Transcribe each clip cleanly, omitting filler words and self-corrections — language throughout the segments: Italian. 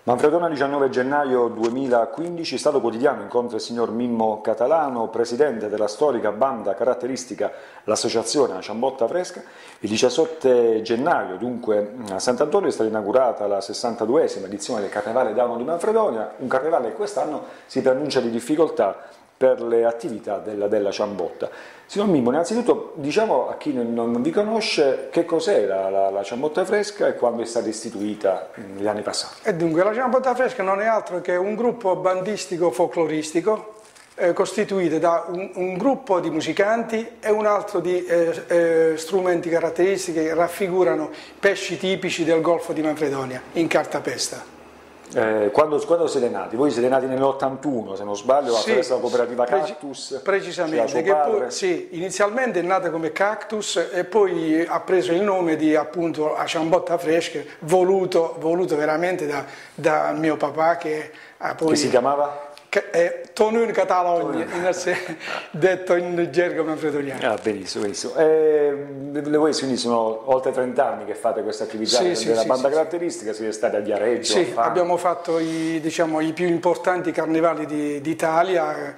Manfredonia, 19 gennaio 2015, Stato Quotidiano incontra il signor Mimmo Catalano, presidente della storica banda caratteristica l'Associazione La Ciambotta Fresca. Il 17 gennaio, dunque, a Sant'Antonio è stata inaugurata la 62esima edizione del Carnevale d'Anno di Manfredonia, un carnevale che quest'anno si preannuncia di difficoltà per le attività della Ciambotta. Signor Mimmo, innanzitutto diciamo a chi non vi conosce che cos'è la Ciambotta Fresca e quando è stata istituita negli anni passati. E dunque la Ciambotta Fresca non è altro che un gruppo bandistico folcloristico costituito da un gruppo di musicanti e un altro di strumenti caratteristici che raffigurano pesci tipici del Golfo di Manfredonia in cartapesta. Quando siete nati? Voi siete nati nell'81, se non sbaglio, attraverso la cooperativa Cactus. Precisamente, che poi, sì, inizialmente è nata come Cactus e poi ha preso il nome di appunto la Ciambotta Fresca, voluto veramente da mio papà che poi... Che si chiamava? Tonun Catalogna, detto in gergo manfredoniano. Ah, benissimo, benissimo. Voi quindi sono oltre 30 anni che fate questa attività della banda caratteristica, siete stati a Viareggio? Sì, abbiamo fatto i più importanti carnevali d'Italia,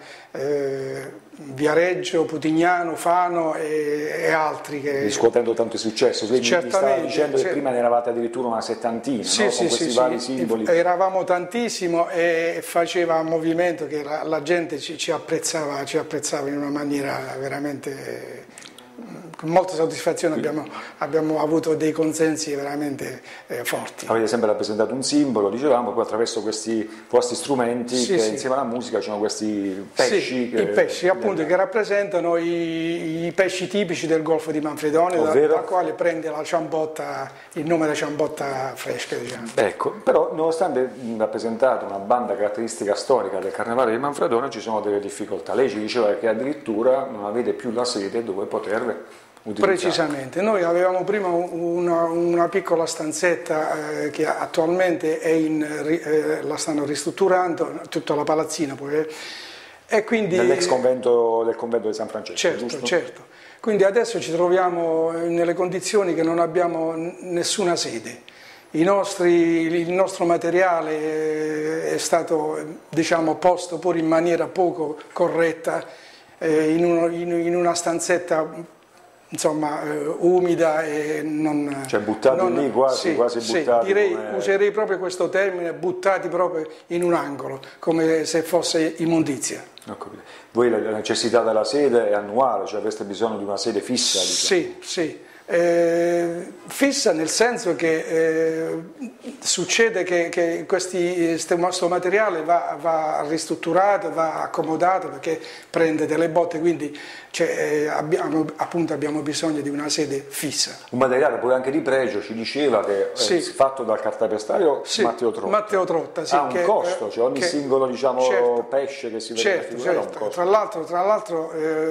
Viareggio, Putignano, Fano e altri. Riscuotendo tanto successo, mi stava dicendo che prima ne eravate addirittura una settantina, sì, no? Sì, con questi vari simboli. Eravamo tantissimo e faceva un movimento che la gente ci apprezzava in una maniera veramente... Con molta soddisfazione abbiamo avuto dei consensi veramente forti. Avete sempre rappresentato un simbolo, dicevamo, poi attraverso questi vostri strumenti insieme alla musica ci sono questi pesci. I pesci appunto che rappresentano i pesci tipici del Golfo di Manfredonia, dal quale prende la ciambotta, il nome della Ciambotta Fresca. Diciamo. Ecco, però nonostante rappresentate una banda caratteristica storica del Carnevale di Manfredonia ci sono delle difficoltà. Lei ci diceva che addirittura non avete più la sede dove poter Precisamente, noi avevamo prima una piccola stanzetta che attualmente la stanno ristrutturando, tutta la palazzina poi, e quindi... Nell'ex convento del convento di San Francesco, certo, giusto? Certo, quindi adesso ci troviamo nelle condizioni che non abbiamo nessuna sede. Il nostro materiale è stato, diciamo, posto pure in maniera poco corretta in una stanzetta insomma umida e non... Cioè buttati lì quasi buttati. Direi, userei proprio questo termine, buttati proprio in un angolo, come se fosse immondizia. Ho capito. Voi la necessità della sede è annuale, cioè avreste bisogno di una sede fissa? Diciamo. Sì. Fissa nel senso che succede che questo materiale va ristrutturato, va accomodato perché prende delle botte, quindi abbiamo bisogno di una sede fissa. Un materiale poi anche di pregio, ci diceva che è fatto dal cartapestario Matteo Trotta. Matteo Trotta, sì. Ha un costo, cioè ogni singolo diciamo, pesce che si vede figurare ha un costo. Tra l'altro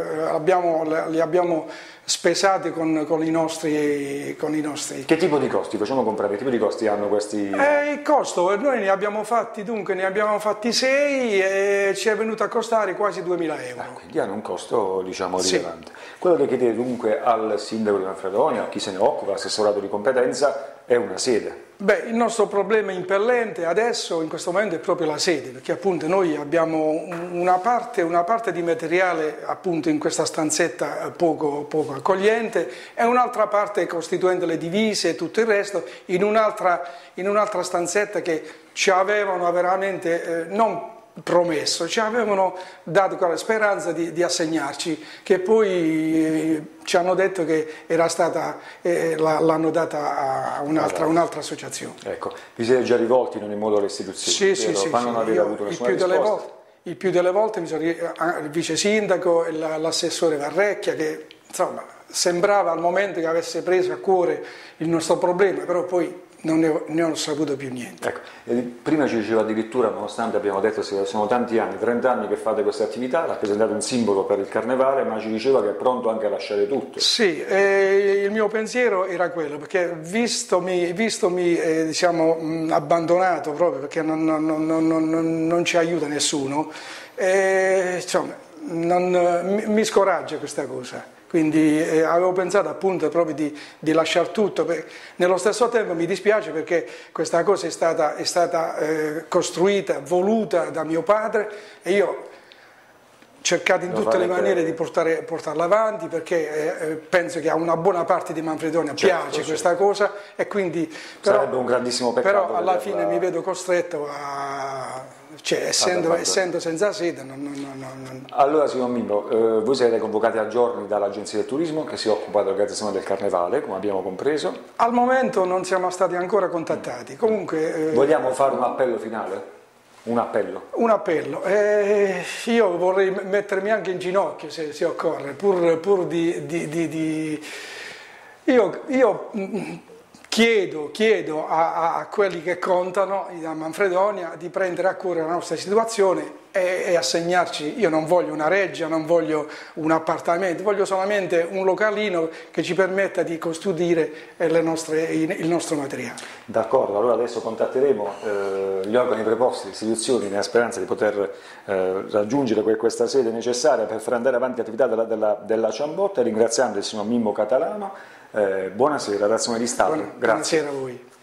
li abbiamo spesati con i nostri... Che tipo di costi? Facciamo comprare, che tipo di costi hanno questi? Il costo, noi ne abbiamo fatti 6 e ci è venuto a costare quasi 2.000 euro. Quindi hanno un costo diciamo rilevante. Quello che chiedete dunque al sindaco di Manfredonia, a chi se ne occupa, all'assessorato di competenza, è una sede. Beh, il nostro problema impellente adesso, in questo momento, è proprio la sede, perché appunto noi abbiamo una parte di materiale appunto in questa stanzetta poco accogliente e un'altra parte costituente le divise e tutto il resto in un'altra stanzetta che ci avevano veramente non promesso, ci avevano dato quella speranza di assegnarci, che poi ci hanno detto che era stata, l'hanno data a un'altra associazione. Ecco, vi siete già rivolti in ogni modo alle istituzioni? Sì. Non avete avuto nessuna risposta? Il più delle volte il vice sindaco e l'assessore Varrecchia, che insomma sembrava al momento che avesse preso a cuore il nostro problema, però poi non ne ho saputo più niente. Ecco, prima ci diceva addirittura, nonostante abbiamo detto che sono tanti anni, 30 anni che fate questa attività, rappresentate un simbolo per il carnevale, ma ci diceva che è pronto anche a lasciare tutto. Sì, il mio pensiero era quello, perché vistomi diciamo, abbandonato proprio perché non ci aiuta nessuno, insomma, mi scoraggia questa cosa. quindi avevo pensato appunto proprio di lasciare tutto. Nello stesso tempo mi dispiace perché questa cosa è stata costruita, voluta da mio padre, e io cercato in tutte le maniere di portarla avanti, perché penso che a una buona parte di Manfredonia piace questa cosa, e quindi sarebbe un grandissimo peccato, però alla fine mi vedo costretto essendo senza sede. Allora, signor Mimmo, voi siete convocati a giorni dall'Agenzia del Turismo che si occupa dell'organizzazione del Carnevale, come abbiamo compreso. Al momento non siamo stati ancora contattati. Comunque, vogliamo fare un appello finale? Un appello. Un appello. Io vorrei mettermi anche in ginocchio se occorre, pur di. Io chiedo a quelli che contano, a Manfredonia, di prendere a cuore la nostra situazione e assegnarci. Io non voglio una reggia, non voglio un appartamento, voglio solamente un localino che ci permetta di custodire il nostro materiale. D'accordo, allora adesso contatteremo gli organi preposti, le istituzioni, nella speranza di poter raggiungere questa sede necessaria per far andare avanti l'attività della Ciambotta, ringraziando il signor Mimmo Catalano. Buonasera, redazione di Stato. Buonasera a voi.